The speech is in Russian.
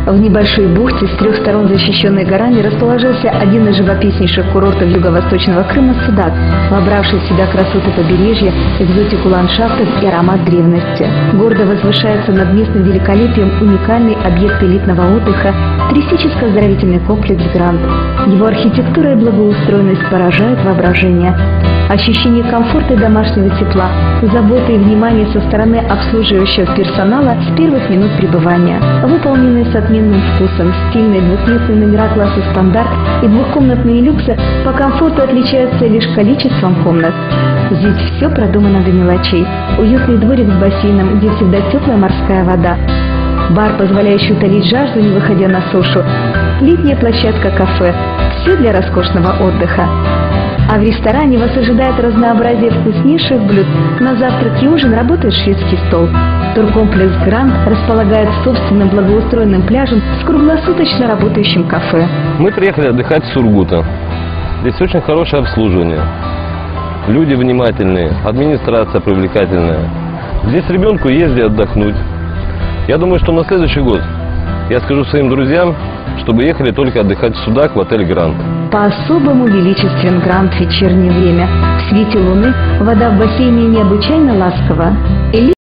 В небольшой бухте, с 3 сторон защищенной горами, расположился один из живописнейших курортов юго-восточного Крыма – Судак, вобравший в себя красоты побережья, экзотику ландшафтов и аромат древности. Гордо возвышается над местным великолепием уникальный объект элитного отдыха – туристическо-оздоровительный комплекс «Гранд». Его архитектура и благоустроенность поражают воображение. Ощущение комфорта и домашнего тепла, заботы и внимания со стороны обслуживающего персонала с первых минут пребывания. Выполненные с отменным вкусом, стильные двухместные номера класса стандарт и двухкомнатные люксы по комфорту отличаются лишь количеством комнат. Здесь все продумано до мелочей. Уютный дворик с бассейном, где всегда теплая морская вода. Бар, позволяющий утолить жажду, не выходя на сушу. Летняя площадка-кафе. Все для роскошного отдыха. А в ресторане вас ожидает разнообразие вкуснейших блюд. На завтрак и ужин работает шведский стол. Туркомплекс «Гранд» располагает собственным благоустроенным пляжем с круглосуточно работающим кафе. Мы приехали отдыхать в Сургута. Здесь очень хорошее обслуживание. Люди внимательные, администрация привлекательная. Здесь ребенку есть где отдохнуть. Я думаю, что на следующий год я скажу своим друзьям, чтобы ехали только отдыхать в Судак, в отель «Гранд». По-особому величествен «Гранд» в вечернее время. В свете луны вода в бассейне необычайно ласкова.